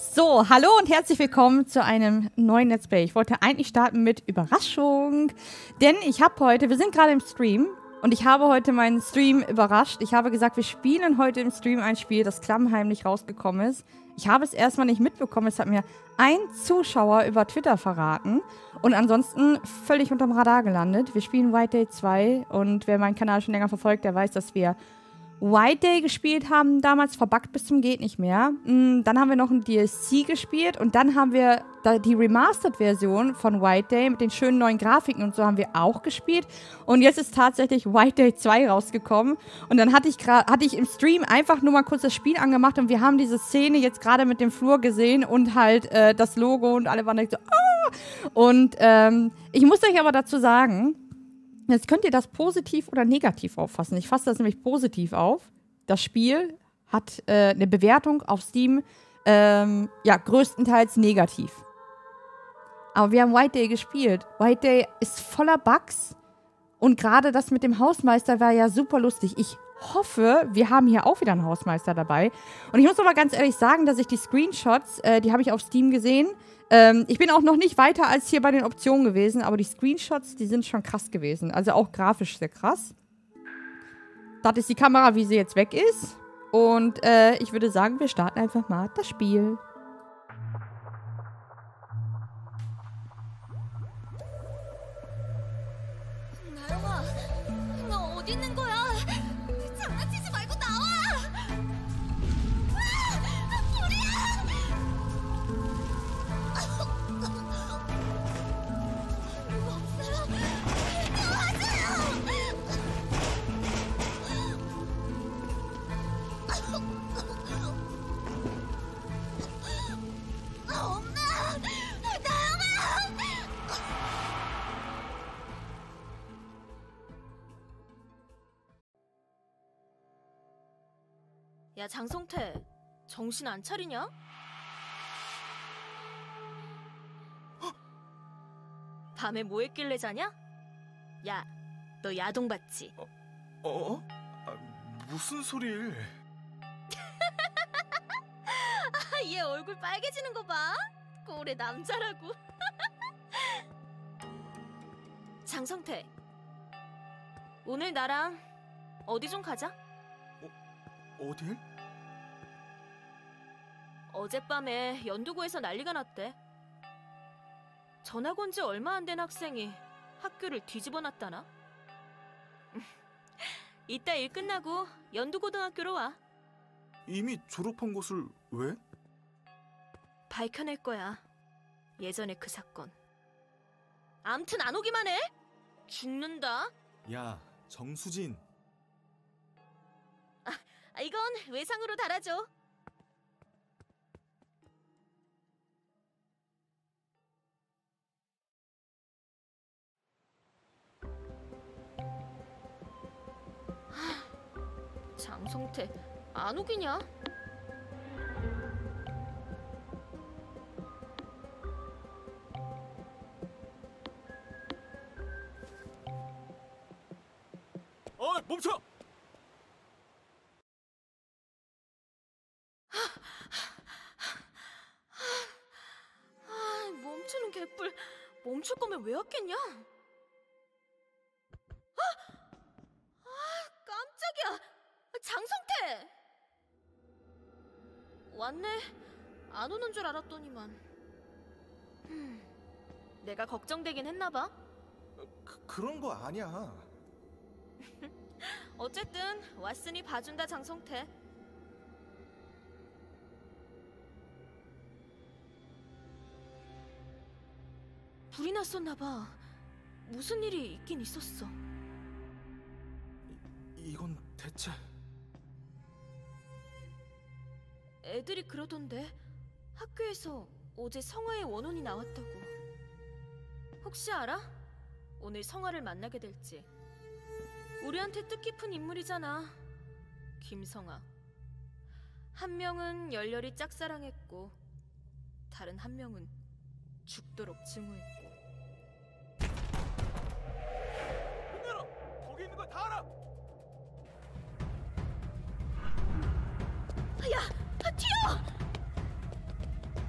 So, hallo und herzlich willkommen zu einem neuen Let's Play. Ich wollte eigentlich starten mit Überraschung, denn wir sind gerade im Stream und ich habe heute meinen Stream überrascht. Ich habe gesagt, wir spielen heute im Stream ein Spiel, das klammheimlich rausgekommen ist. Ich habe es erstmal nicht mitbekommen, es hat mir ein Zuschauer über Twitter verraten und ansonsten völlig unterm Radar gelandet. Wir spielen White Day 2 und wer meinen Kanal schon länger verfolgt, der weiß, dass wir White Day gespielt haben, damals verbuggt bis zum geht nicht mehr. Dann haben wir noch ein DLC gespielt und dann haben wir die Remastered-Version von White Day mit den schönen neuen Grafiken und so haben wir auch gespielt. Und jetzt ist tatsächlich White Day 2 rausgekommen und dann hatte ich im Stream einfach nur mal kurz das Spiel angemacht und wir haben diese Szene jetzt gerade mit dem Flur gesehen und halt das Logo und alle waren direkt so, ah! Und ich muss euch aber dazu sagen, jetzt könnt ihr das positiv oder negativ auffassen. Ich fasse das nämlich positiv auf. Das Spiel hat eine Bewertung auf Steam, größtenteils negativ. Aber wir haben White Day gespielt. White Day ist voller Bugs. Und gerade das mit dem Hausmeister war ja super lustig. Ich hoffe, wir haben hier auch wieder einen Hausmeister dabei. Und ich muss aber ganz ehrlich sagen, dass ich die Screenshots, die habe ich auf Steam gesehen. Ich bin auch noch nicht weiter als hier bei den Optionen gewesen, aber die Screenshots, die sind schon krass gewesen. Also auch grafisch sehr krass. Das ist die Kamera, wie sie jetzt weg ist. Und ich würde sagen, wir starten einfach mal das Spiel. 야, 장성태, 정신 안 차리냐? 밤에 뭐 했길래 자냐? 야, 너 야동 봤지? 무슨 소리를? 얘 얼굴 빨개지는 거 봐. 꼴의 남자라고. 장성태, 오늘 나랑 어디 좀 가자. 어딜? 어젯밤에 연두구에서 난리가 났대. 전학 온 지 얼마 안 된 학생이 학교를 뒤집어 놨다나? 이따 일 끝나고 연두고등학교로 와. 이미 졸업한 곳을 왜? 밝혀낼 거야. 예전에 그 사건. 암튼 안 오기만 해. 죽는다. 야, 정수진. 이건 외상으로 달아줘. 장성태, 안 오기냐? 멈춰! 멈추는 개뿔. 멈출 거면 왜 왔겠냐? 깜짝이야. 장성태! 왔네. 안 오는 줄 알았더니만. 내가 걱정되긴 했나봐. 그런 거 아니야. 어쨌든 왔으니 봐준다, 장성태. 불이 났었나봐. 무슨 일이 있긴 있었어. 이건 대체... 애들이 그러던데 학교에서 어제 성화의 원혼이 나왔다고. 혹시 알아? 오늘 성화를 만나게 될지. 우리한테 뜻깊은 인물이잖아. 김성화. 한 명은 열렬히 짝사랑했고 다른 한 명은 죽도록 증오했고. 문 열어! 거기 있는 거 다 알아! 야! 튀어!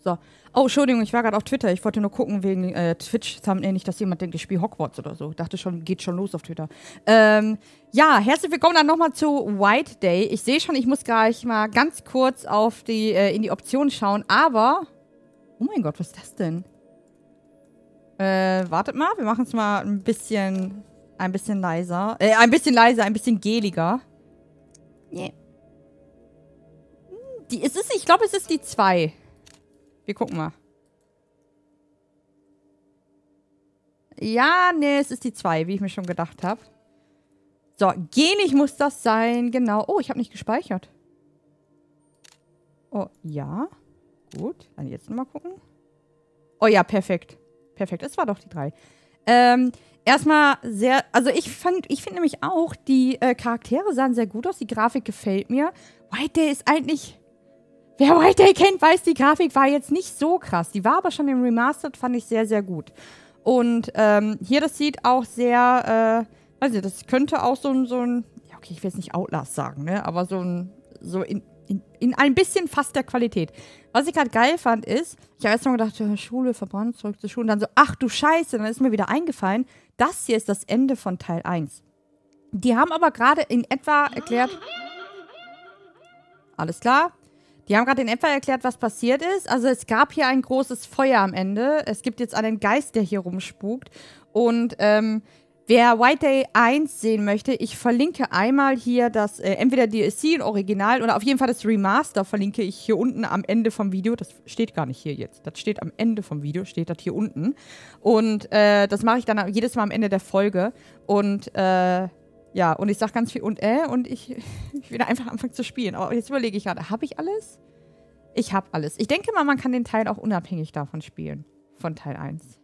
So. Oh, Entschuldigung, ich war gerade auf Twitter. Ich wollte nur gucken wegen Twitch-Thumbnail, nicht, dass jemand denkt, ich spiele Hogwarts oder so. Dachte schon, geht schon los auf Twitter. Ja, herzlich willkommen dann nochmal zu White Day. Ich sehe schon, ich muss gleich mal ganz kurz auf in die Optionen schauen, aber... Oh mein Gott, was ist das denn? Wartet mal, wir machen es mal ein bisschen leiser. Ein bisschen geliger. Yeah. Ich glaube, es ist die 2. Wir gucken mal. Ja, nee, es ist die 2, wie ich mir schon gedacht habe. So, gelig muss das sein, genau. Oh, ich habe nicht gespeichert. Oh, ja. Gut, dann jetzt nochmal gucken. Oh ja, perfekt. Perfekt, es war doch die 3. Erstmal sehr, also ich finde nämlich auch, die Charaktere sahen sehr gut aus, die Grafik gefällt mir. White Day ist eigentlich, wer White Day kennt, weiß, die Grafik war jetzt nicht so krass. Die war aber schon im Remastered, fand ich sehr, sehr gut. Und hier, das sieht auch sehr, weiß nicht, das könnte auch so ein, ja okay, ich will jetzt nicht Outlast sagen, ne, aber so in ein bisschen fast der Qualität. Was ich gerade geil fand, ist, ich habe erst mal gedacht, ja, Schule, verbrannt, zurück zur Schule. Und dann so, ach du Scheiße, dann ist mir wieder eingefallen, das hier ist das Ende von Teil 1. Die haben aber gerade in etwa erklärt, alles klar, die haben gerade in etwa erklärt, was passiert ist. Also es gab hier ein großes Feuer am Ende. Es gibt jetzt einen Geist, der hier rumspukt. Und, wer White Day 1 sehen möchte, ich verlinke einmal hier das, entweder DLC in Original oder auf jeden Fall das Remaster verlinke ich hier unten am Ende vom Video. Das steht gar nicht hier jetzt. Das steht am Ende vom Video, steht das hier unten. Und das mache ich dann jedes Mal am Ende der Folge. Und ja, und ich sage ganz viel und ich will einfach anfangen zu spielen. Aber jetzt überlege ich gerade, habe ich alles? Ich habe alles. Ich denke mal, man kann den Teil auch unabhängig davon spielen. Von Teil 1.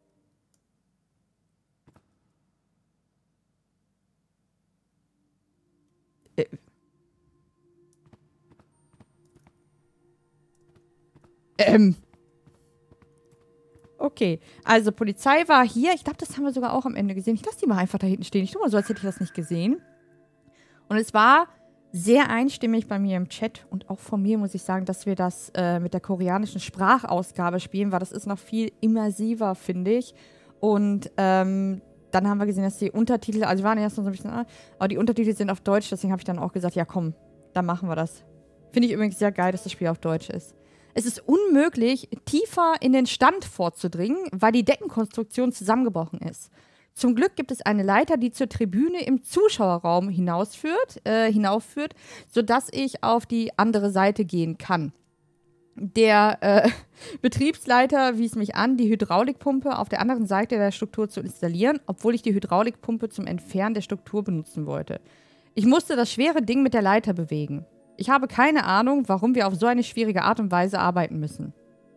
Okay, also Polizei war hier. Ich glaube, das haben wir sogar auch am Ende gesehen. Ich lasse die mal einfach da hinten stehen. Ich tue mal so, als hätte ich das nicht gesehen. Und es war sehr einstimmig bei mir im Chat und auch von mir muss ich sagen, dass wir das mit der koreanischen Sprachausgabe spielen, weil das ist noch viel immersiver, finde ich. Und dann haben wir gesehen, dass die Untertitel, also wir waren erst noch so ein bisschen, aber die Untertitel sind auf Deutsch, deswegen habe ich dann auch gesagt, ja komm, dann machen wir das. Finde ich übrigens sehr geil, dass das Spiel auf Deutsch ist. Es ist unmöglich, tiefer in den Stand vorzudringen, weil die Deckenkonstruktion zusammengebrochen ist. Zum Glück gibt es eine Leiter, die zur Tribüne im Zuschauerraum hinaufführt, sodass ich auf die andere Seite gehen kann. Der Betriebsleiter wies mich an, die Hydraulikpumpe auf der anderen Seite der Struktur zu installieren, obwohl ich die Hydraulikpumpe zum Entfernen der Struktur benutzen wollte. Ich musste das schwere Ding mit der Leiter bewegen. Ich habe keine Ahnung, warum wir auf so eine schwierige Art und Weise arbeiten müssen.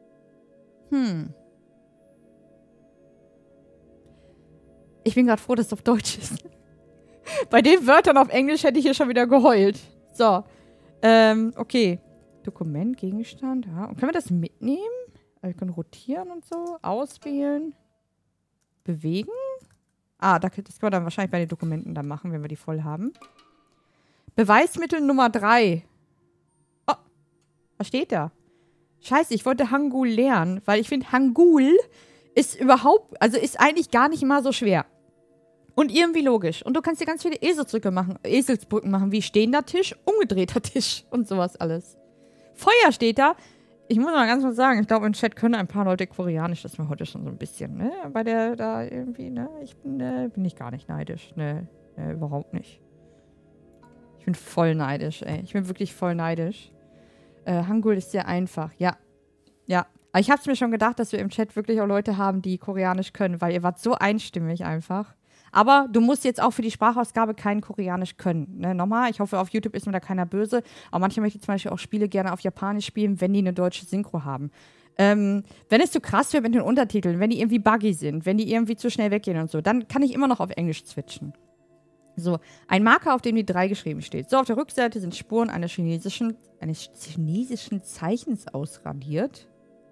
Ich bin gerade froh, dass es auf Deutsch ist. Bei den Wörtern auf Englisch hätte ich hier schon wieder geheult. So. Okay. Dokument, Gegenstand, ja. Und können wir das mitnehmen? Also wir können rotieren und so. Auswählen. Bewegen? Ah, das können wir dann wahrscheinlich bei den Dokumenten dann machen, wenn wir die voll haben. Beweismittel Nummer 3. Oh, was steht da? Scheiße, ich wollte Hangul lernen, weil ich finde, Hangul ist ist eigentlich gar nicht mal so schwer. Und irgendwie logisch. Und du kannst dir ganz viele Eselsbrücken machen, wie stehender Tisch, umgedrehter Tisch und sowas alles. Feuer steht da. Ich muss mal ganz kurz sagen, ich glaube, im Chat können ein paar Leute Koreanisch, das ist mir heute schon so ein bisschen, ne? Bei der da irgendwie, ne? Ich bin ich gar nicht neidisch, ne? Überhaupt nicht. Ich bin voll neidisch, ey. Ich bin wirklich voll neidisch. Hangul ist sehr einfach, ja. Ja. Aber ich hab's mir schon gedacht, dass wir im Chat wirklich auch Leute haben, die Koreanisch können, weil ihr wart so einstimmig einfach. Aber du musst jetzt auch für die Sprachausgabe kein Koreanisch können. Ne? Nochmal, ich hoffe, auf YouTube ist mir da keiner böse. Aber manche möchten zum Beispiel auch Spiele gerne auf Japanisch spielen, wenn die eine deutsche Synchro haben. Wenn es zu krass wird mit den Untertiteln, wenn die irgendwie buggy sind, wenn die irgendwie zu schnell weggehen und so, dann kann ich immer noch auf Englisch switchen. So, ein Marker, auf dem die 3 geschrieben steht. So, auf der Rückseite sind Spuren eines chinesischen Zeichens ausradiert.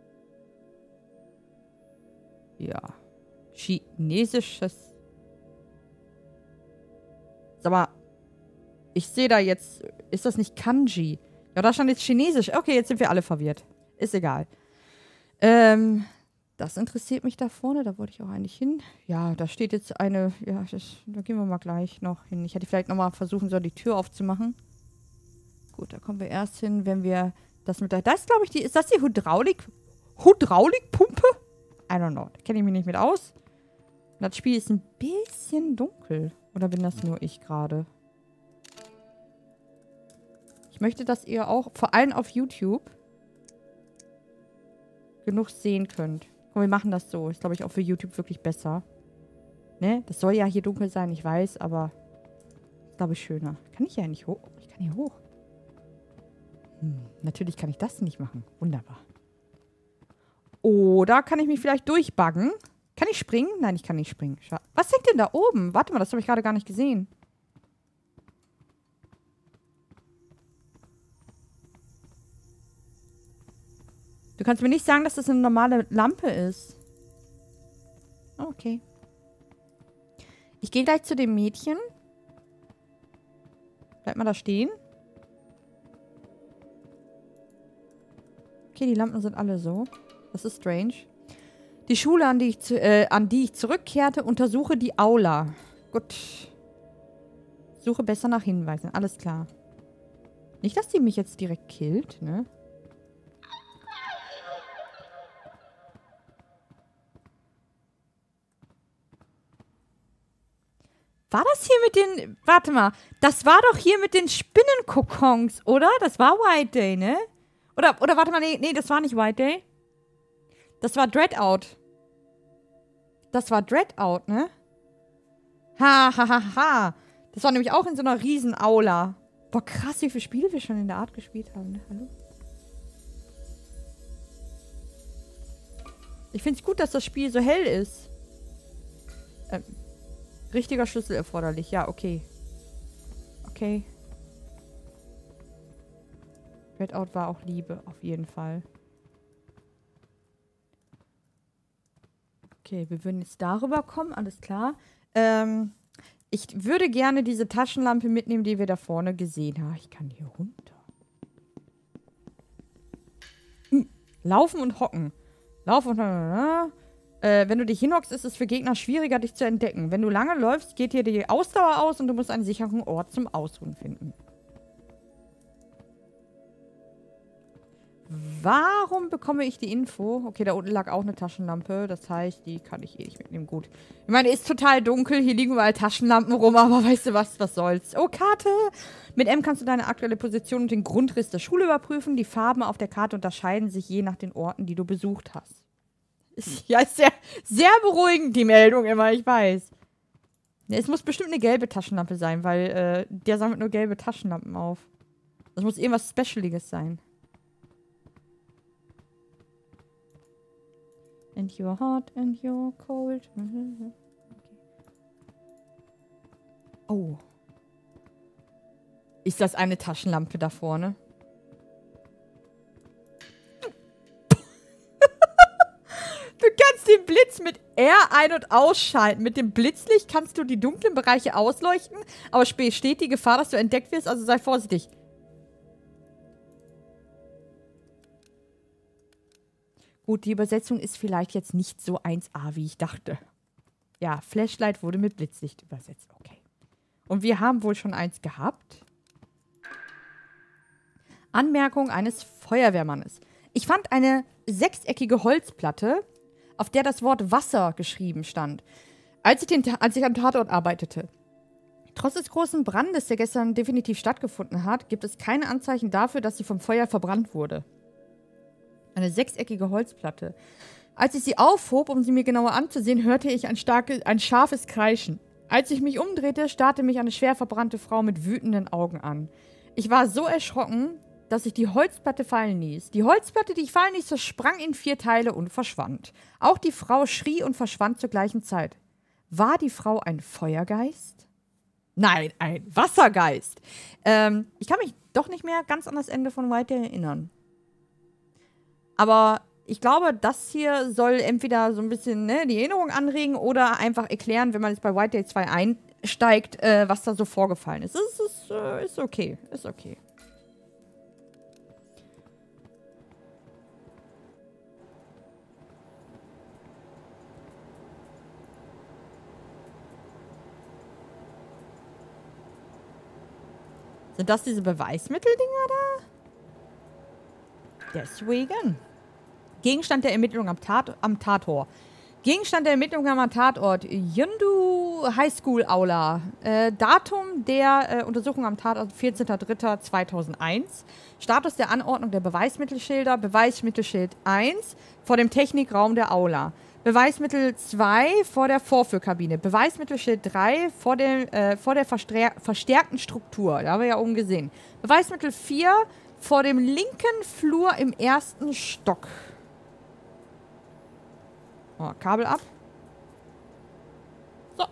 Ja. Chinesisches. Sag mal, ich sehe da jetzt, ist das nicht Kanji? Ja, da stand jetzt Chinesisch. Okay, jetzt sind wir alle verwirrt. Ist egal. Das interessiert mich da vorne. Da wollte ich auch eigentlich hin. Ja, da steht jetzt eine... Ja, da gehen wir mal gleich noch hin. Ich hätte vielleicht nochmal versuchen sollen, die Tür aufzumachen. Gut, da kommen wir erst hin, wenn wir das mit der... Das, glaube ich, ist das die Hydraulikpumpe? I don't know. Da kenne ich mich nicht mit aus. Das Spiel ist ein bisschen dunkel. Oder bin das nur ich gerade? Ich möchte, dass ihr auch, vor allem auf YouTube, genug sehen könnt. Komm, wir machen das so. Ist, glaube ich, auch für YouTube wirklich besser. Ne? Das soll ja hier dunkel sein, ich weiß, aber ist, glaube ich, schöner. Kann ich ja nicht hoch? Ich kann hier hoch. Natürlich kann ich das nicht machen. Wunderbar. Oder kann ich mich vielleicht durchbuggen? Kann ich springen? Nein, ich kann nicht springen. Was hängt denn da oben? Warte mal, das habe ich gerade gar nicht gesehen. Du kannst mir nicht sagen, dass das eine normale Lampe ist. Okay. Ich gehe gleich zu dem Mädchen. Bleib mal da stehen. Okay, die Lampen sind alle so. Das ist strange. Die Schule, an die ich zurückkehrte, untersuche die Aula. Gut. Suche besser nach Hinweisen. Alles klar. Nicht, dass die mich jetzt direkt killt, ne? War das hier mit den... Warte mal. Das war doch hier mit den Spinnenkokons, oder? Das war White Day, ne? Oder warte mal, nee, das war nicht White Day. Das war Dreadout. Das war Dreadout, ne? Ha. Das war nämlich auch in so einer riesen Aula. Boah, krass, wie viele Spiele wir schon in der Art gespielt haben, ne? Hallo? Ich finde es gut, dass das Spiel so hell ist. Richtiger Schlüssel erforderlich. Ja, okay. Okay. Dreadout war auch Liebe, auf jeden Fall. Okay, wir würden jetzt darüber kommen, alles klar. Ich würde gerne diese Taschenlampe mitnehmen, die wir da vorne gesehen haben. Ich kann hier runter. Laufen und hocken. Laufen und hocken. Wenn du dich hinhockst, ist es für Gegner schwieriger, dich zu entdecken. Wenn du lange läufst, geht dir die Ausdauer aus und du musst einen sicheren Ort zum Ausruhen finden. Warum bekomme ich die Info? Okay, da unten lag auch eine Taschenlampe. Das heißt, die kann ich eh nicht mitnehmen. Gut. Ich meine, ist total dunkel. Hier liegen überall Taschenlampen rum. Aber weißt du was? Was soll's? Oh, Karte! Mit M kannst du deine aktuelle Position und den Grundriss der Schule überprüfen. Die Farben auf der Karte unterscheiden sich je nach den Orten, die du besucht hast. Ja, ist sehr, sehr beruhigend, die Meldung immer. Ich weiß. Es muss bestimmt eine gelbe Taschenlampe sein, weil der sammelt nur gelbe Taschenlampen auf. Das muss irgendwas Specialiges sein. And you're hot and you're cold. Okay. Oh. Ist das eine Taschenlampe da vorne? Du kannst den Blitz mit R ein- und ausschalten. Mit dem Blitzlicht kannst du die dunklen Bereiche ausleuchten, aber steht die Gefahr, dass du entdeckt wirst, also sei vorsichtig. Gut, die Übersetzung ist vielleicht jetzt nicht so 1A, wie ich dachte. Ja, Flashlight wurde mit Blitzlicht übersetzt. Okay. Und wir haben wohl schon eins gehabt. Anmerkung eines Feuerwehrmannes. Ich fand eine sechseckige Holzplatte, auf der das Wort Wasser geschrieben stand, als ich am Tatort arbeitete. Trotz des großen Brandes, der gestern definitiv stattgefunden hat, gibt es keine Anzeichen dafür, dass sie vom Feuer verbrannt wurde. Eine sechseckige Holzplatte. Als ich sie aufhob, um sie mir genauer anzusehen, hörte ich ein scharfes Kreischen. Als ich mich umdrehte, starrte mich eine schwer verbrannte Frau mit wütenden Augen an. Ich war so erschrocken, dass ich die Holzplatte fallen ließ. Die Holzplatte, die ich fallen ließ, zersprang in 4 Teile und verschwand. Auch die Frau schrie und verschwand zur gleichen Zeit. War die Frau ein Feuergeist? Nein, ein Wassergeist. Ich kann mich doch nicht mehr ganz an das Ende von White Day erinnern. Aber ich glaube, das hier soll entweder so ein bisschen die Erinnerung anregen oder einfach erklären, wenn man jetzt bei White Day 2 einsteigt, was da so vorgefallen ist. Ist okay. Ist okay. Sind das diese Beweismitteldinger da? Deswegen. Gegenstand der Ermittlung am Tatort. Gegenstand der Ermittlung am Tatort. Yondu High School Aula. Datum der Untersuchung am Tatort 14.03.2001. Status der Anordnung der Beweismittelschilder. Beweismittelschild 1 vor dem Technikraum der Aula. Beweismittel 2 vor der Vorführkabine. Beweismittelschild 3 vor der verstärkten Struktur. Da haben wir ja oben gesehen. Beweismittel 4 vor dem linken Flur im 1. Stock. Oh, Kabel ab. So.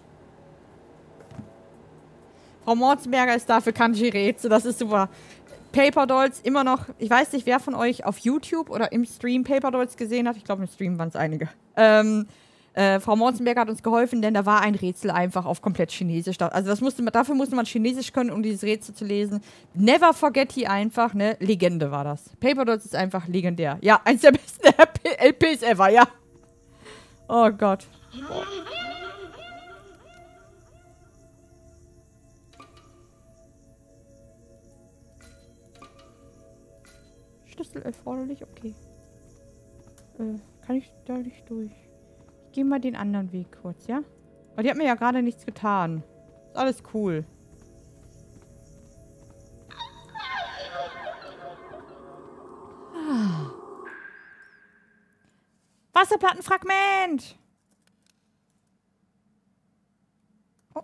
Frau Morzenberger ist da für Kanji-Rätsel. Das ist super. Paper Dolls immer noch. Ich weiß nicht, wer von euch auf YouTube oder im Stream Paper Dolls gesehen hat. Ich glaube, im Stream waren es einige. Frau Morzenberger hat uns geholfen, denn da war ein Rätsel einfach auf komplett Chinesisch. Also dafür musste man Chinesisch können, um dieses Rätsel zu lesen. Never forget he einfach, ne? Legende war das. Paper Dolls ist einfach legendär. Ja, eins der besten LPs ever, ja. Oh Gott. Boah. Schlüssel erforderlich? Okay. Kann ich da nicht durch? Ich gehe mal den anderen Weg kurz, ja? Aber die hat mir ja gerade nichts getan. Ist alles cool. Wasserplattenfragment! Oh.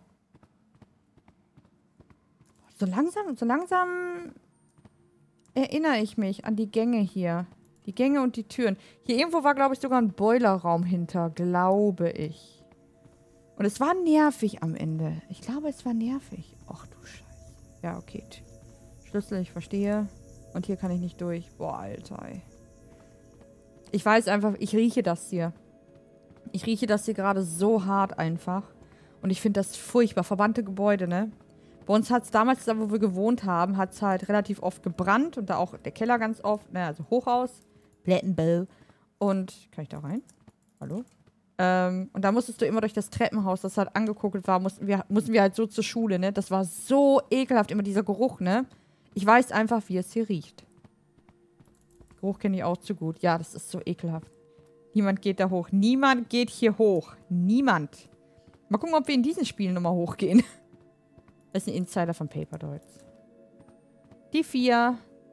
So langsam erinnere ich mich an die Gänge hier. Die Gänge und die Türen. Hier irgendwo war, glaube ich, sogar ein Boilerraum hinter. Glaube ich. Und es war nervig am Ende. Ich glaube, es war nervig. Ach du Scheiße. Ja, okay. Schlüssel, ich verstehe. Und hier kann ich nicht durch. Boah, Alter, ey. Ich weiß einfach, ich rieche das hier. Ich rieche das hier gerade so hart einfach. Und ich finde das furchtbar. Verbannte Gebäude, ne? Bei uns hat es damals, da wo wir gewohnt haben, hat es halt relativ oft gebrannt. Und da auch der Keller ganz oft. Ne, also Hochhaus. Plättenbell. Und, kann ich da rein? Hallo? Und da musstest du immer durch das Treppenhaus, das halt angekokelt war, mussten wir halt so zur Schule, ne? Das war so ekelhaft, immer dieser Geruch, ne? Ich weiß einfach, wie es hier riecht. Geruch kenne ich auch zu gut. Ja, das ist so ekelhaft. Niemand geht da hoch. Niemand geht hier hoch. Niemand. Mal gucken, ob wir in diesen Spielen nochmal hochgehen. Das ist ein Insider von Paper Dolls. Die 4.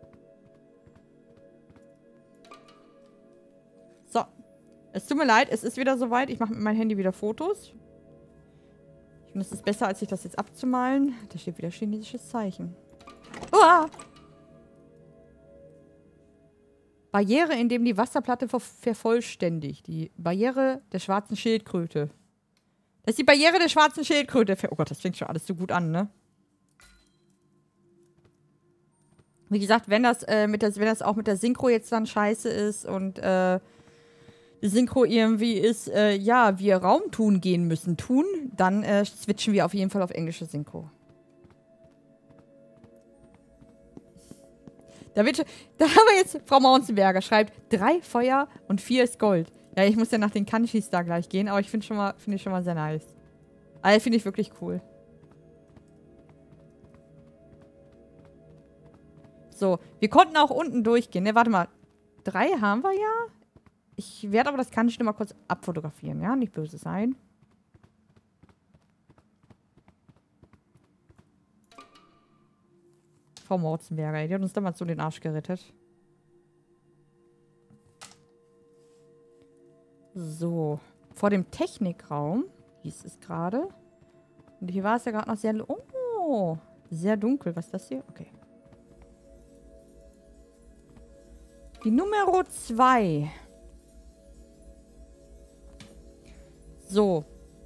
So. Es tut mir leid, es ist wieder soweit. Ich mache mit meinem Handy wieder Fotos. Ich finde, es ist besser, als sich das jetzt abzumalen. Da steht wieder chinesisches Zeichen. Uah! Barriere, in dem die Wasserplatte vervollständigt. Die Barriere der schwarzen Schildkröte. Das ist die Barriere der schwarzen Schildkröte. Oh Gott, das fängt schon alles so gut an, ne? Wie gesagt, wenn das auch mit der Synchro jetzt dann scheiße ist und die Synchro irgendwie ist, ja, wir Raumtun gehen müssen, dann switchen wir auf jeden Fall auf englische Synchro. Da haben wir jetzt, Frau Mauzenberger schreibt, 3 Feuer und 4 ist Gold. Ja, ich muss ja nach den Kanjis da gleich gehen, aber finde ich schon mal sehr nice. Also finde ich wirklich cool. So, wir konnten auch unten durchgehen, ne? Warte mal. 3 haben wir ja. Ich werde aber das Kanji noch mal kurz abfotografieren, ja? Nicht böse sein. Frau Morzenberger, die hat uns damals so den Arsch gerettet. So. Vor dem Technikraum hieß es gerade. Und hier war es ja gerade noch sehr... Oh! Sehr dunkel. Was ist das hier? Okay. Die Nummer 2. So.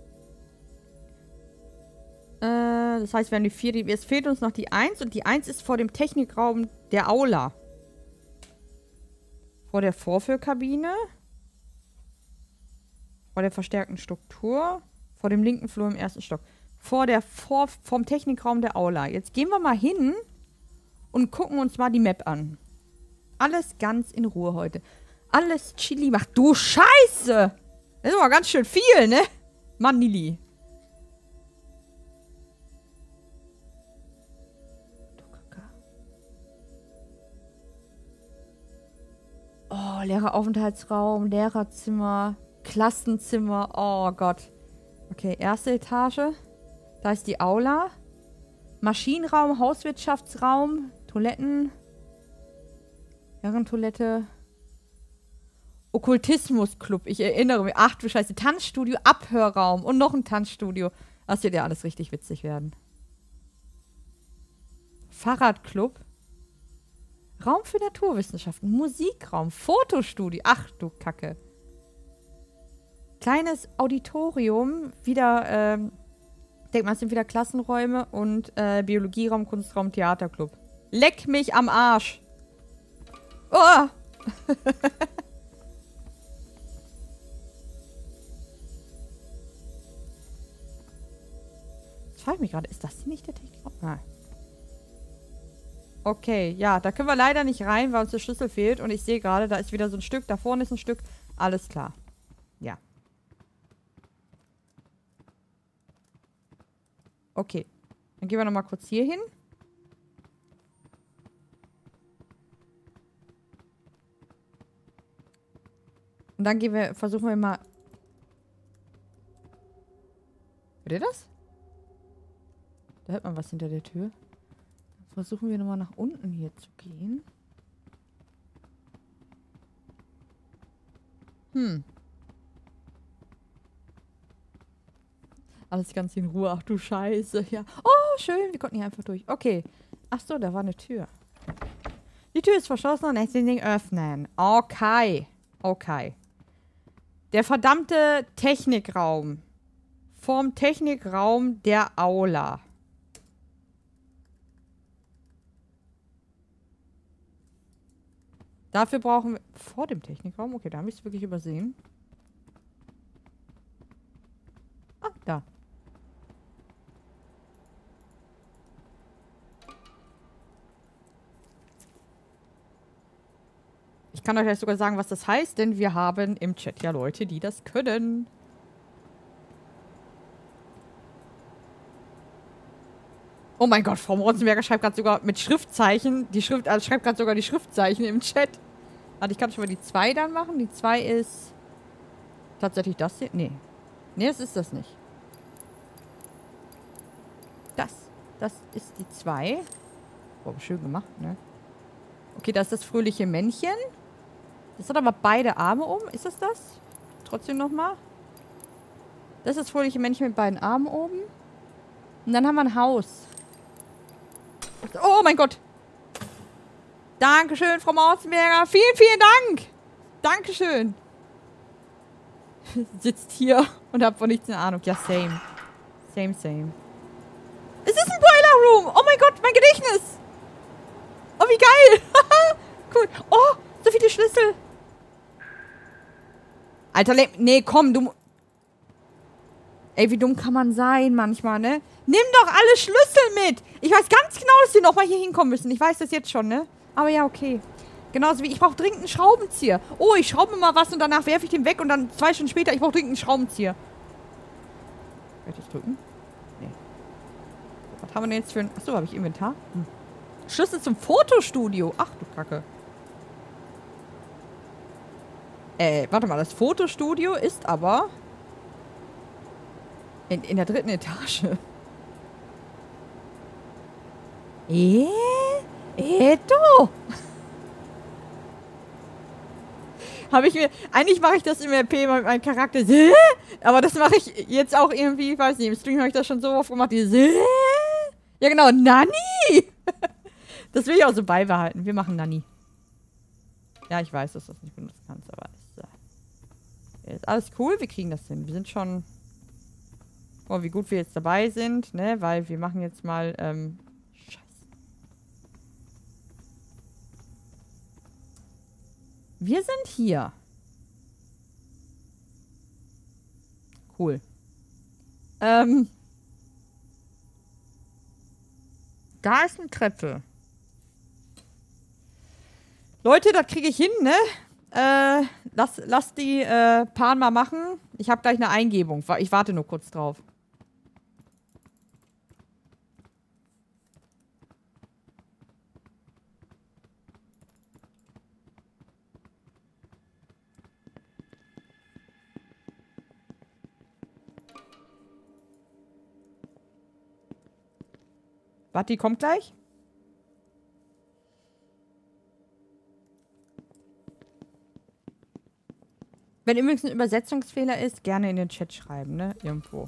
Das heißt, wir haben die 4. Es fehlt uns noch die 1. Und die 1 ist vor dem Technikraum der Aula. Vor der Vorführkabine. Vor der verstärkten Struktur. Vor dem linken Flur im 1. Stock. Vom Technikraum der Aula. Jetzt gehen wir mal hin und gucken uns mal die Map an. Alles ganz in Ruhe heute. Alles Chili macht. Du Scheiße! Das ist aber ganz schön viel, ne? Mann, Nili. Oh, Lehreraufenthaltsraum, Lehrerzimmer, Klassenzimmer. Oh Gott. Okay, erste Etage. Da ist die Aula. Maschinenraum, Hauswirtschaftsraum, Toiletten. Herrentoilette. Okkultismusclub. Ich erinnere mich. Ach du Scheiße. Tanzstudio, Abhörraum und noch ein Tanzstudio. Das wird ja alles richtig witzig werden. Fahrradclub. Raum für Naturwissenschaften. Musikraum. Fotostudio. Ach du Kacke. Kleines Auditorium. Wieder, denk mal, es sind wieder Klassenräume und Biologieraum, Kunstraum, Theaterclub. Leck mich am Arsch. Oh! Das frage ich mich gerade. Ist das hier nicht der Technikraum? Ah. Okay, ja, da können wir leider nicht rein, weil uns der Schlüssel fehlt. Und ich sehe gerade, da ist wieder so ein Stück, da vorne ist ein Stück. Alles klar. Ja. Okay. Dann gehen wir nochmal kurz hier hin. Und dann gehen wir, versuchen wir mal... Hört ihr das? Da hört man was hinter der Tür. Dann versuchen wir nochmal nach unten hier zu gehen. Alles ganz in Ruhe. Ach du Scheiße. Ja. Oh, schön. Wir konnten hier einfach durch. Okay. Ach so, da war eine Tür. Die Tür ist verschlossen und lässt den Ding öffnen. Okay. Okay. Der verdammte Technikraum. Vom Technikraum der Aula. Dafür brauchen wir... Vor dem Technikraum? Okay, da habe ich es wirklich übersehen. Ah, da. Ich kann euch gleich sogar sagen, was das heißt, denn wir haben im Chat ja Leute, die das können. Oh mein Gott, Frau Morzenberger schreibt gerade sogar mit Schriftzeichen. Also schreibt gerade sogar die Schriftzeichen im Chat. Warte, ich kann schon mal die 2 dann machen. Die 2 ist tatsächlich das hier. Nee. Nee, das ist das nicht. Das ist die 2. Boah, schön gemacht, ne? Okay, das ist das fröhliche Männchen. Das hat aber beide Arme um. Ist das das? Trotzdem nochmal. Das ist das fröhliche Männchen mit beiden Armen oben. Und dann haben wir ein Haus. Oh mein Gott. Dankeschön, Frau Morzenberger. Vielen, vielen Dank. Dankeschön. Sitzt hier und habt von nichts eine Ahnung. Ja, same. Same, same. Es ist ein Boiler Room. Oh mein Gott, mein Gedächtnis. Oh, wie geil. Cool. Oh, so viele Schlüssel. Alter, nee, komm, du... Ey, wie dumm kann man sein manchmal, ne? Nimm doch alle Schlüssel mit. Ich weiß ganz genau, dass die nochmal hier hinkommen müssen. Ich weiß das jetzt schon, ne? Aber ja, okay. Genauso wie, ich brauche dringend einen Schraubenzieher. Oh, ich schraube mal was und danach werfe ich den weg und dann 2 Stunden später, ich brauche dringend einen Schraubenzieher. Kann ich das drücken? Nee. Was haben wir denn jetzt für ein... Achso, habe ich Inventar? Schlüssel zum Fotostudio. Ach du Kacke. Warte mal, das Fotostudio ist aber... In der 3. Etage. Du! Habe ich mir... Eigentlich mache ich das im RP mit meinem Charakter. Aber das mache ich jetzt auch irgendwie, ich weiß nicht, im Stream habe ich das schon so oft gemacht. Ja genau, Nanni! Das will ich auch so beibehalten. Wir machen Nanni. Ja, ich weiß, dass du das nicht benutzen kannst, aber ist alles cool. Wir kriegen das hin. Wir sind schon... Oh, wie gut wir jetzt dabei sind, ne? Weil wir machen jetzt mal, Scheiße. Wir sind hier. Cool. Da ist eine Treppe. Leute, das kriege ich hin, ne? Lass die Pan mal machen. Ich habe gleich eine Eingebung. Ich warte nur kurz drauf. Warte, die kommt gleich. Wenn übrigens ein Übersetzungsfehler ist, gerne in den Chat schreiben, ne? Irgendwo.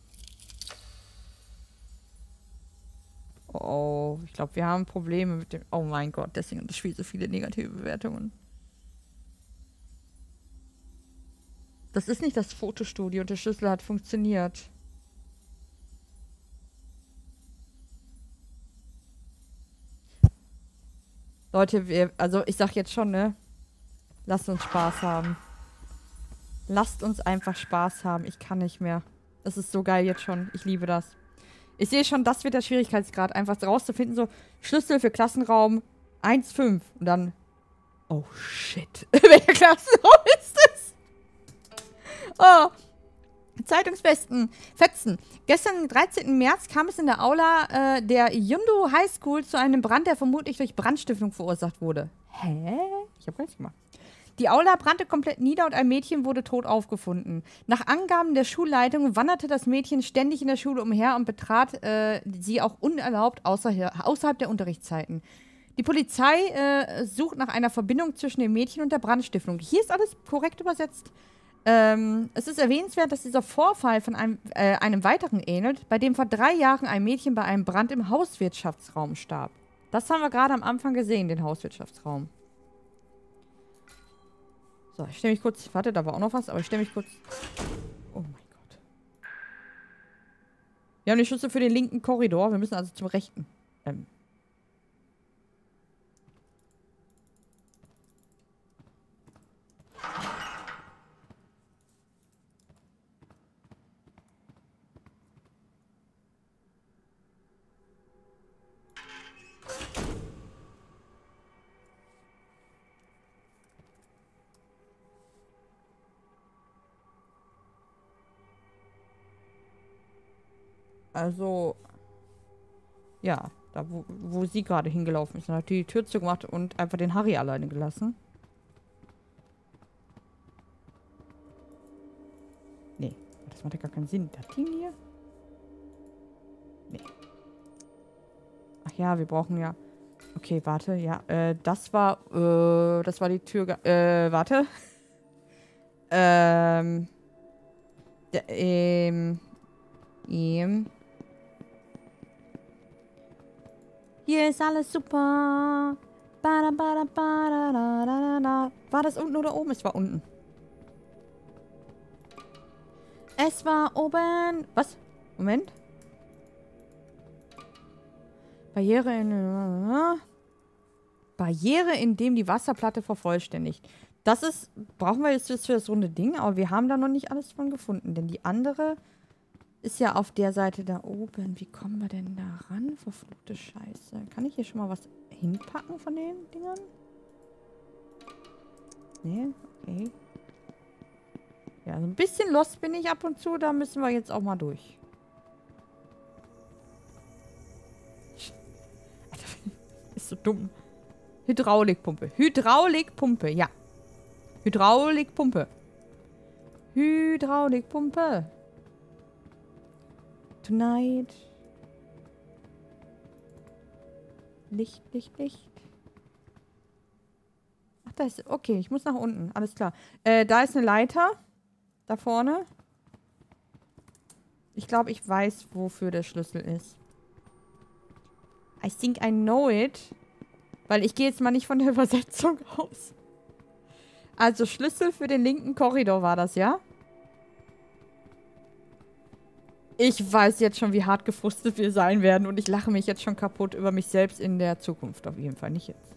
Oh, ich glaube, wir haben Probleme mit dem... Oh mein Gott, deswegen hat das Spiel so viele negative Bewertungen. Das ist nicht das Fotostudio und der Schlüssel hat funktioniert. Leute, also ich sag jetzt schon, ne? Lasst uns Spaß haben. Lasst uns einfach Spaß haben. Ich kann nicht mehr. Das ist so geil jetzt schon. Ich liebe das. Ich sehe schon, das wird der Schwierigkeitsgrad. Einfach rauszufinden, so Schlüssel für Klassenraum 1,5. Und dann... Oh, shit. Welcher Klassenraum ist das? Oh. Zeitungsbesten. Fetzen. Gestern, am 13. März, kam es in der Aula der Yundu High School zu einem Brand, der vermutlich durch Brandstiftung verursacht wurde. Hä? Ich habe gar nichts gemacht. Die Aula brannte komplett nieder und ein Mädchen wurde tot aufgefunden. Nach Angaben der Schulleitung wanderte das Mädchen ständig in der Schule umher und betrat sie auch unerlaubt außerhalb der Unterrichtszeiten. Die Polizei sucht nach einer Verbindung zwischen dem Mädchen und der Brandstiftung. Hier ist alles korrekt übersetzt. Es ist erwähnenswert, dass dieser Vorfall von einem weiteren ähnelt, bei dem vor 3 Jahren ein Mädchen bei einem Brand im Hauswirtschaftsraum starb. Das haben wir gerade am Anfang gesehen, den Hauswirtschaftsraum. So, ich stelle mich kurz... Warte, da war auch noch was, aber ich stelle mich kurz... Oh mein Gott. Wir haben die Schlüssel für den linken Korridor. Wir müssen also zum rechten. Also, ja, da wo sie gerade hingelaufen ist. Dann hat die Tür zugemacht und einfach den Harry alleine gelassen. Nee, das macht ja gar keinen Sinn. Das Ding hier? Nee. Ach ja, wir brauchen ja... Okay, warte, ja, das war die Tür... warte. Hier ist alles super. War das unten oder oben? Es war unten. Es war oben. Was? Moment. Barriere, indem die Wasserplatte vervollständigt. Das ist... Brauchen wir jetzt für das runde Ding, aber wir haben da noch nicht alles von gefunden. Denn die andere ist ja auf der Seite da oben. Wie kommen wir denn da ran? Verfluchte Scheiße. Kann ich hier schon mal was hinpacken von den Dingern? Nee, okay. Ja, so ein bisschen lost bin ich ab und zu. Da müssen wir jetzt auch mal durch. Alter, ist so dumm. Hydraulikpumpe. Hydraulikpumpe, ja. Hydraulikpumpe. Hydraulikpumpe. Tonight. Licht, Licht, Licht. Ach, da ist... Okay, ich muss nach unten. Alles klar. Da ist eine Leiter. Da vorne. Ich glaube, ich weiß, wofür der Schlüssel ist. I think I know it. Weil ich gehe jetzt mal nicht von der Übersetzung aus. Also Schlüssel für den linken Korridor war das, ja? Ich weiß jetzt schon, wie hart gefrustet wir sein werden und ich lache mich jetzt schon kaputt über mich selbst in der Zukunft. Auf jeden Fall nicht jetzt.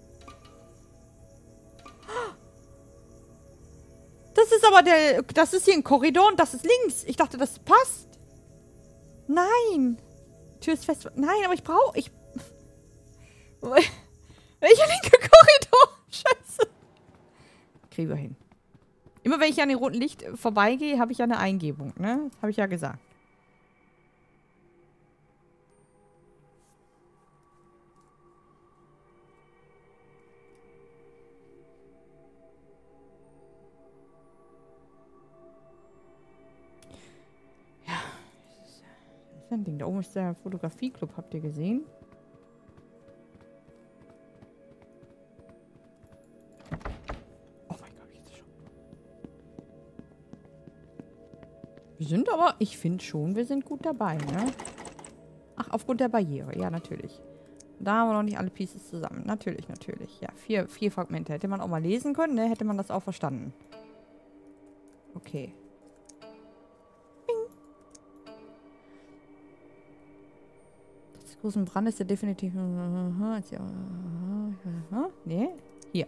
Das ist aber der... Das ist hier ein Korridor und das ist links. Ich dachte, das passt. Nein. Die Tür ist fest. Nein, aber ich brauche... Welcher linke Korridor? Scheiße. Kriegen wir hin. Immer wenn ich an dem roten Licht vorbeigehe, habe ich ja eine Eingebung, ne? Das habe ich ja gesagt. ist ein Ding. Da oben ist der Fotografieclub, habt ihr gesehen? Oh mein Gott, jetzt schon. Wir sind aber, ich finde schon, wir sind gut dabei, ne? Ach, aufgrund der Barriere. Ja, natürlich. Da haben wir noch nicht alle Pieces zusammen. Natürlich, natürlich. Ja, vier Fragmente. Hätte man auch mal lesen können, ne? Hätte man das auch verstanden. Okay. Das große Brand ist ja definitiv... Nee, hier.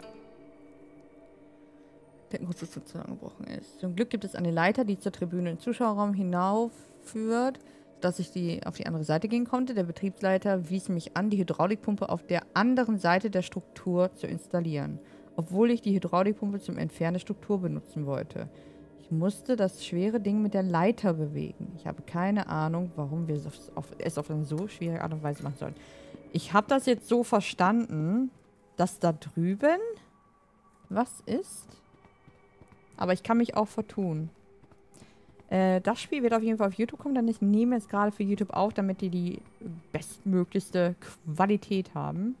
Der große zusammengebrochen ist. Zum Glück gibt es eine Leiter, die zur Tribüne im Zuschauerraum hinaufführt, dass ich auf die andere Seite gehen konnte. Der Betriebsleiter wies mich an, die Hydraulikpumpe auf der anderen Seite der Struktur zu installieren, obwohl ich die Hydraulikpumpe zum Entfernen der Struktur benutzen wollte. Ich musste das schwere Ding mit der Leiter bewegen. Ich habe keine Ahnung, warum wir es auf eine so schwierige Art und Weise machen sollen. Ich habe das jetzt so verstanden, dass da drüben was ist. Aber ich kann mich auch vertun. Das Spiel wird auf jeden Fall auf YouTube kommen, denn ich nehme es gerade für YouTube auf, damit die bestmöglichste Qualität haben.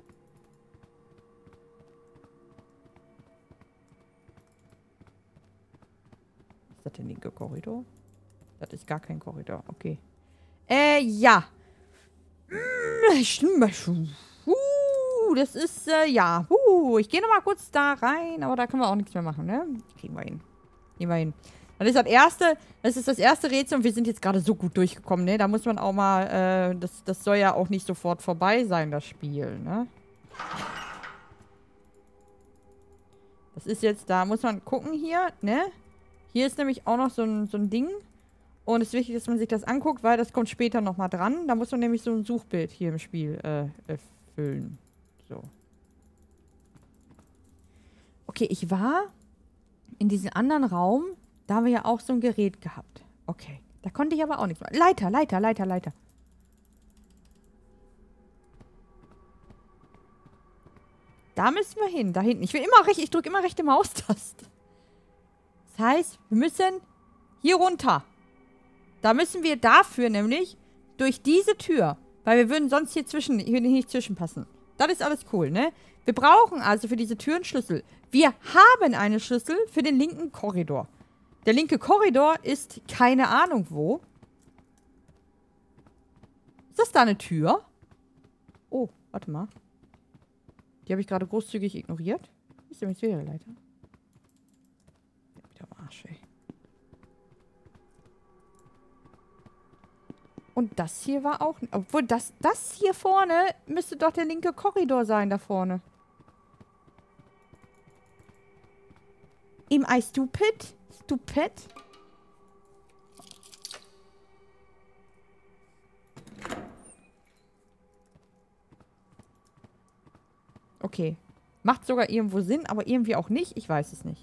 Ist das der linke Korridor? Das ist gar kein Korridor, okay. Ja. Das ist, ja. Ich gehe nochmal kurz da rein, aber da können wir auch nichts mehr machen, ne? Kriegen wir hin. Gehen wir hin. Das ist das erste Rätsel und wir sind jetzt gerade so gut durchgekommen, ne? Da muss man auch mal, das soll ja auch nicht sofort vorbei sein, das Spiel, ne? Das ist jetzt, da muss man gucken hier, ne? Hier ist nämlich auch noch so ein Ding. Und es ist wichtig, dass man sich das anguckt, weil das kommt später nochmal dran. Da muss man nämlich so ein Suchbild hier im Spiel erfüllen. So. Okay, ich war in diesem anderen Raum. Da haben wir ja auch so ein Gerät gehabt. Okay. Da konnte ich aber auch nichts machen. Leiter. Da müssen wir hin. Da hinten. Ich drücke immer rechte Maustaste. Das heißt, wir müssen hier runter. Da müssen wir dafür nämlich durch diese Tür. Weil wir würden sonst hier nicht zwischenpassen. Das ist alles cool, ne? Wir brauchen also für diese Tür einen Schlüssel. Wir haben einen Schlüssel für den linken Korridor. Der linke Korridor ist keine Ahnung wo. Ist das da eine Tür? Oh, warte mal. Die habe ich gerade großzügig ignoriert. Ist nämlich wieder der Leiter. Wieder am Arsch, ey. Und das hier war auch... Obwohl, das hier vorne müsste doch der linke Korridor sein, da vorne. Am I stupid? Stupid? Okay. Macht sogar irgendwo Sinn, aber irgendwie auch nicht. Ich weiß es nicht.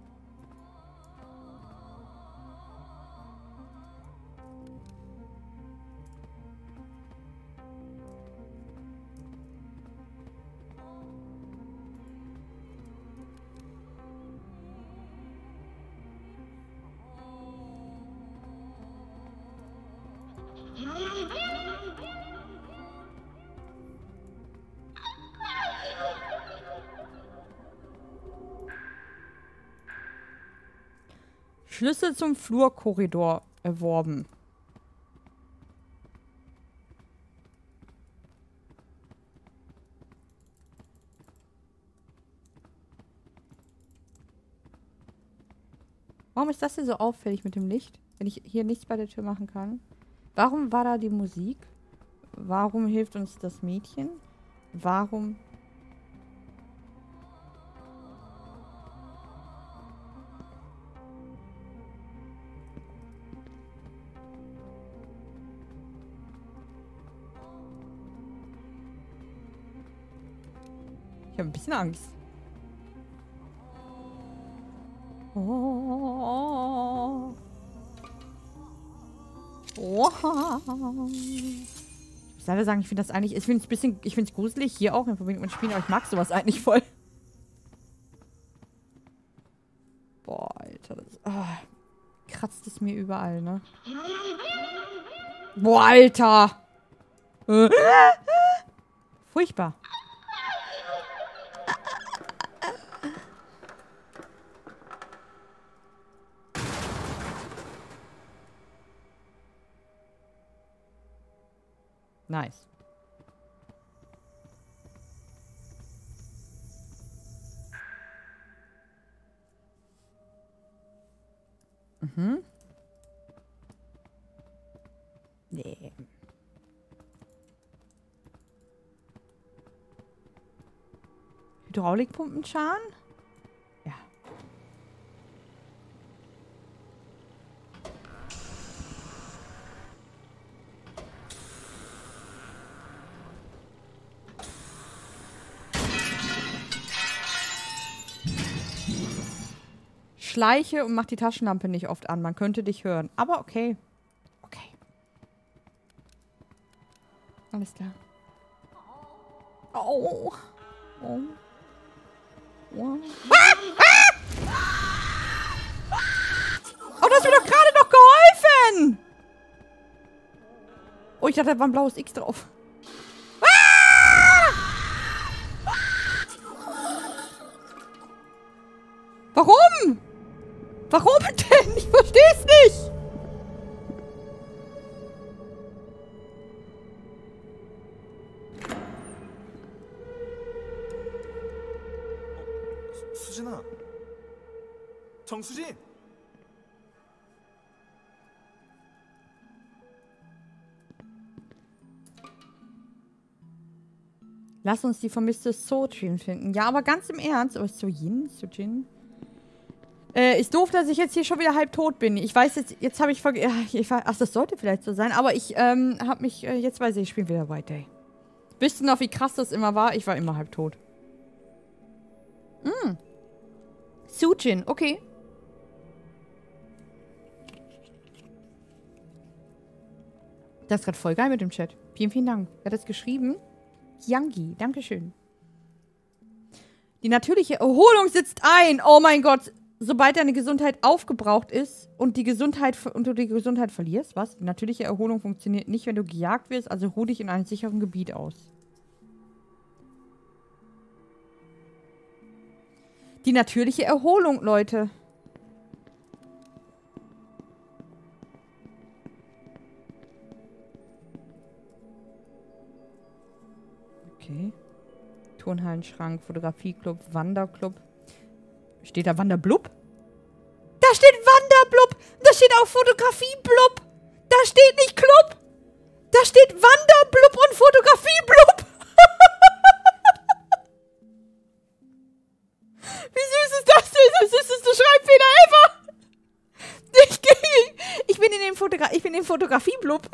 Schlüssel zum Flurkorridor erworben. Warum ist das hier so auffällig mit dem Licht, wenn ich hier nichts bei der Tür machen kann? Warum war da die Musik? Warum hilft uns das Mädchen? Warum... Ich habe ein bisschen Angst. Oh. Oh. Ich muss leider sagen, ich finde das eigentlich, ich finde es gruselig, hier auch in Verbindung mit Spielen, aber ich mag sowas eigentlich voll. Boah, Alter, kratzt es mir überall, ne? Boah, Alter. Furchtbar. Nice. Mhm. Nee. Hydraulikpumpenschaden? Ja. Schleiche und mach die Taschenlampe nicht oft an. Man könnte dich hören. Aber okay. Okay. Alles klar. Oh. Oh. Oh. Oh, du hast mir doch gerade noch geholfen! Oh, ich dachte, da war ein blaues X drauf. Warum? Warum denn? Ich versteh's nicht. 수진아. 정수진. Lass uns die vermisste Sojin finden. Ja, aber ganz im Ernst. Aber Sojin? Ist doof, dass ich jetzt hier schon wieder halb tot bin. Ich weiß jetzt habe ich vergessen. Ach, das sollte vielleicht so sein. Aber ich habe mich, jetzt weiß ich spiele wieder White Day. Wisst ihr noch, wie krass das immer war? Ich war immer halb tot. Sujin, okay. Das ist gerade voll geil mit dem Chat. Vielen, vielen Dank. Wer hat das geschrieben? Yangi, dankeschön. Die natürliche Erholung sitzt ein. Oh mein Gott. Sobald deine Gesundheit aufgebraucht ist und du die Gesundheit verlierst, was? Die natürliche Erholung funktioniert nicht, wenn du gejagt wirst, also ruh dich in einem sicheren Gebiet aus. Die natürliche Erholung, Leute. Okay. Turnhallenschrank, Fotografieclub, Wanderclub. Steht da Wanderblub? Da steht Wanderblub! Da steht auch Fotografieblub! Da steht nicht Club! Da steht Wanderblub und Fotografieblub! Wie süß ist das denn? Das süßeste Schreibfehler ever! Ich bin in dem Fotografieblub.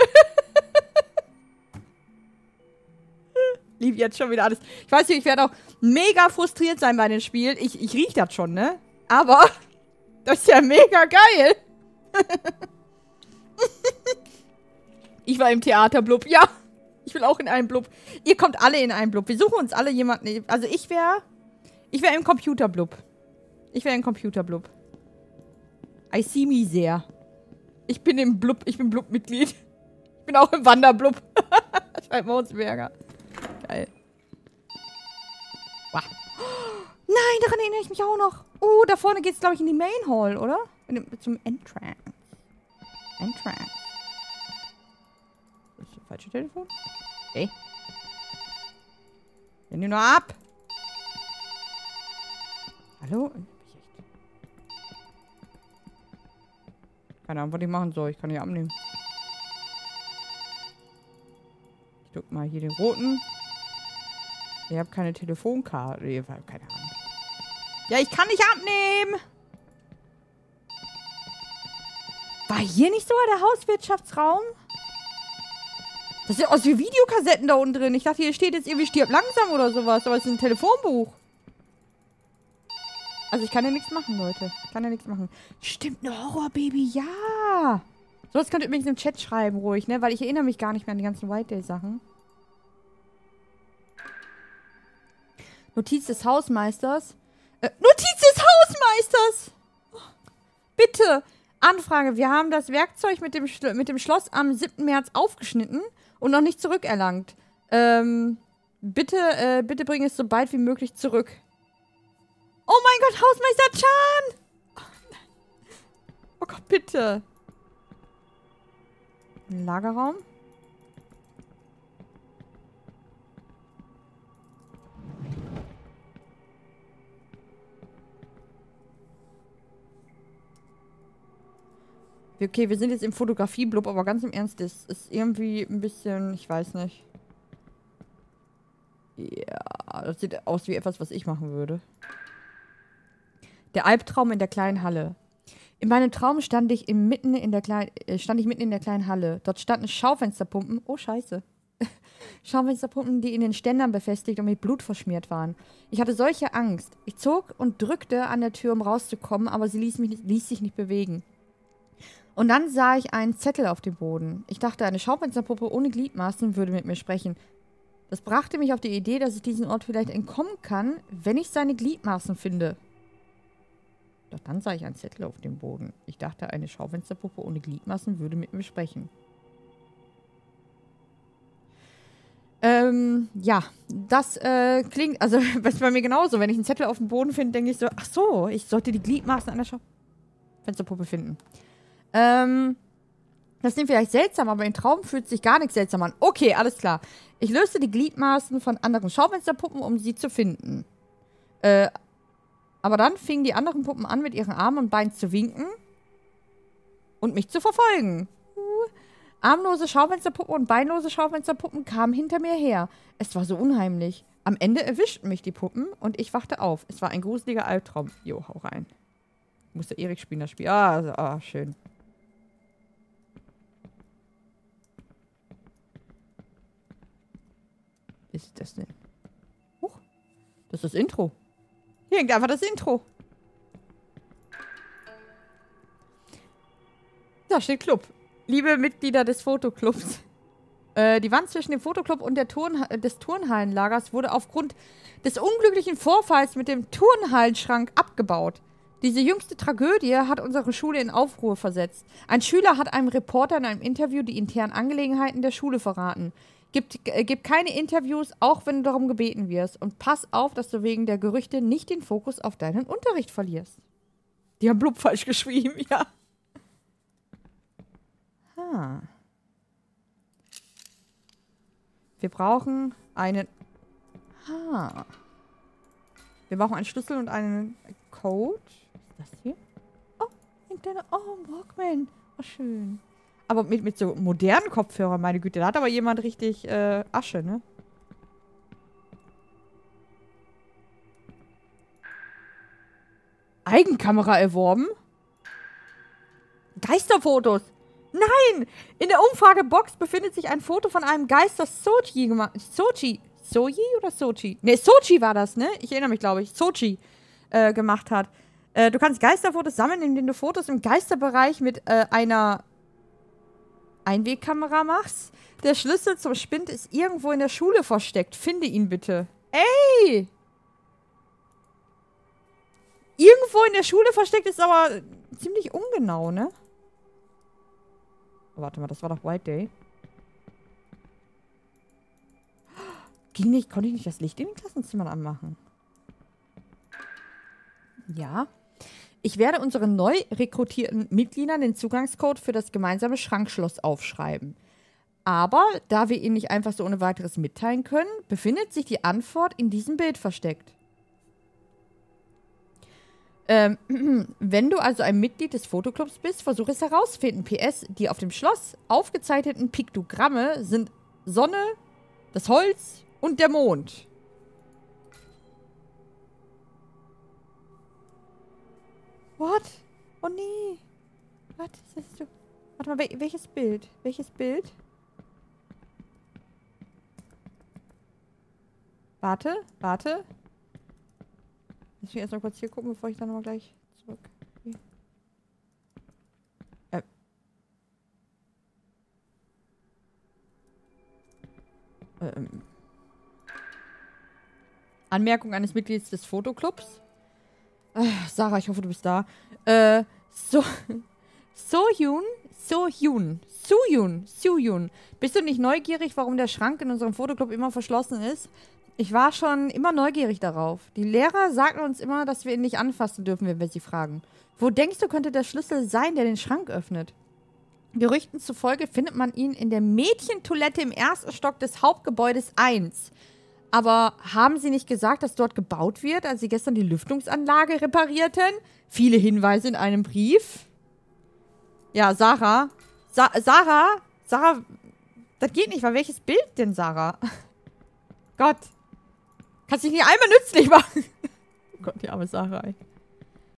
Lieb jetzt schon wieder alles. Ich weiß nicht, ich werde auch mega frustriert sein bei dem Spiel. Ich rieche das schon, ne? Aber das ist ja mega geil. Ich war im Theaterblub, ja. Ich will auch in einen Blub. Ihr kommt alle in einen Blub. Wir suchen uns alle jemanden. Also ich wäre im Computerblub. Ich wäre im Computerblub. I see me sehr. Ich bin im Blub. Ich bin Blub-Mitglied. Ich bin auch im Wanderblub. Schreibt Maunsberger. Geil. Wow. Nein, daran erinnere ich mich auch noch. Oh, da vorne geht's, glaube ich, in die Main Hall, oder? Zum Entrance. Entrance. Das ist das falsche Telefon? Okay. Nimm die nur ab. Hallo? Keine Ahnung, was ich machen soll. Ich kann die abnehmen. Ich drück mal hier den roten. Ich habe keine Telefonkarte. Ich habe keine Ahnung. Ja, ich kann nicht abnehmen. War hier nicht sogar der Hauswirtschaftsraum? Das sieht aus wie Videokassetten da unten drin. Ich dachte, hier steht jetzt irgendwie stirb langsam oder sowas. Aber es ist ein Telefonbuch. Also ich kann ja nichts machen, Leute. Ich kann ja nichts machen. Stimmt, eine Horrorbaby, ja. So, das könnt ihr übrigens im Chat schreiben, ruhig, ne? Weil ich erinnere mich gar nicht mehr an die ganzen White Day-Sachen. Notiz des Hausmeisters. Notiz des Hausmeisters! Oh, bitte! Anfrage. Wir haben das Werkzeug mit dem Schloss am 7. März aufgeschnitten und noch nicht zurückerlangt. Bitte bring es so bald wie möglich zurück. Oh mein Gott, Hausmeister Chan! Oh Gott, bitte. Ein Lagerraum. Okay, wir sind jetzt im Fotografie-Blub, aber ganz im Ernst, das ist irgendwie ein bisschen, ich weiß nicht. Ja, das sieht aus wie etwas, was ich machen würde. Der Albtraum in der kleinen Halle. In meinem Traum stand ich mitten in der kleinen Halle. Dort standen Schaufensterpumpen. Oh, scheiße. Schaufensterpumpen, die in den Ständern befestigt und mit Blut verschmiert waren. Ich hatte solche Angst. Ich zog und drückte an der Tür, um rauszukommen, aber sie ließ sich nicht bewegen. Und dann sah ich einen Zettel auf dem Boden. Ich dachte, eine Schaufensterpuppe ohne Gliedmaßen würde mit mir sprechen. Das brachte mich auf die Idee, dass ich diesen Ort vielleicht entkommen kann, wenn ich seine Gliedmaßen finde. Doch dann sah ich einen Zettel auf dem Boden. Ich dachte, eine Schaufensterpuppe ohne Gliedmaßen würde mit mir sprechen. Ja, das klingt, also das ist bei mir genauso. Wenn ich einen Zettel auf dem Boden finde, denke ich so, ach so, ich sollte die Gliedmaßen an der Schaufensterpuppe finden. Das klingt vielleicht seltsam, aber im Traum fühlt sich gar nichts seltsam an. Okay, alles klar. Ich löste die Gliedmaßen von anderen Schaufensterpuppen, um sie zu finden. Aber dann fingen die anderen Puppen an, mit ihren Armen und Beinen zu winken und mich zu verfolgen. Armlose Schaufensterpuppen und beinlose Schaufensterpuppen kamen hinter mir her. Es war so unheimlich. Am Ende erwischten mich die Puppen und ich wachte auf. Es war ein gruseliger Albtraum. Jo, hau rein. Musste Erik spielen, das Spiel. Ah, schön. Was ist das denn? Huch. Das ist das Intro. Hier hängt einfach das Intro. Da steht Club. Liebe Mitglieder des Fotoclubs. Die Wand zwischen dem Fotoclub und des Turnhallenlagers wurde aufgrund des unglücklichen Vorfalls mit dem Turnhallenschrank abgebaut. Diese jüngste Tragödie hat unsere Schule in Aufruhr versetzt. Ein Schüler hat einem Reporter in einem Interview die internen Angelegenheiten der Schule verraten. Gib keine Interviews, auch wenn du darum gebeten wirst. Und pass auf, dass du wegen der Gerüchte nicht den Fokus auf deinen Unterricht verlierst. Die haben Blub falsch geschrieben, ja. Wir brauchen einen... Wir brauchen einen Schlüssel und einen Code. Was ist das hier? Oh, ein kleiner... Oh, Walkman. Oh, schön. Aber mit so modernen Kopfhörern, meine Güte. Da hat aber jemand richtig Asche, ne? Eigenkamera erworben? Geisterfotos. Nein! In der Umfragebox befindet sich ein Foto von einem Geist, das Sochi gemacht... Sochi oder Sochi? Ne, Sochi war das, ne? Ich erinnere mich, glaube ich. Sochi gemacht hat. Du kannst Geisterfotos sammeln, indem du Fotos im Geisterbereich mit einer Einwegkamera machst. Der Schlüssel zum Spind ist irgendwo in der Schule versteckt. Finde ihn bitte. Ey! Irgendwo in der Schule versteckt ist aber ziemlich ungenau, ne? Oh, warte mal, das war doch White Day. Konnte ich nicht das Licht in den Klassenzimmern anmachen? Ja. Ich werde unseren neu rekrutierten Mitgliedern den Zugangscode für das gemeinsame Schrankschloss aufschreiben. Aber da wir ihn nicht einfach so ohne weiteres mitteilen können, befindet sich die Antwort in diesem Bild versteckt. Wenn du also ein Mitglied des Fotoclubs bist, versuche es herauszufinden. PS, die auf dem Schloss aufgezeichneten Piktogramme sind Sonne, das Holz und der Mond. What? Oh nee. Was ist das? Warte mal, welches Bild? Welches Bild? Warte. Lass mich erst mal kurz hier gucken, bevor ich dann nochmal gleich zurück. Hier. Anmerkung eines Mitglieds des Fotoclubs. Sarah, ich hoffe, du bist da. Suyun. Bist du nicht neugierig, warum der Schrank in unserem Fotoclub immer verschlossen ist? Ich war schon immer neugierig darauf. Die Lehrer sagten uns immer, dass wir ihn nicht anfassen dürfen, wenn wir sie fragen. Wo denkst du, könnte der Schlüssel sein, der den Schrank öffnet? Gerüchten zufolge findet man ihn in der Mädchentoilette im ersten Stock des Hauptgebäudes 1. Aber haben sie nicht gesagt, dass dort gebaut wird, als sie gestern die Lüftungsanlage reparierten? Viele Hinweise in einem Brief. Ja, Sarah. Sarah, das geht nicht, weil welches Bild denn, Sarah? Gott. Kannst dich nicht einmal nützlich machen. Oh Gott, die arme Sarah, ey.